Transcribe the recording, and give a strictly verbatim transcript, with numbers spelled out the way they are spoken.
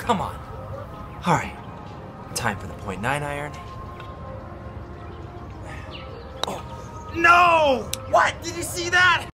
Come on. All right. Time for the point nine iron. Oh. No! What? Did you see that?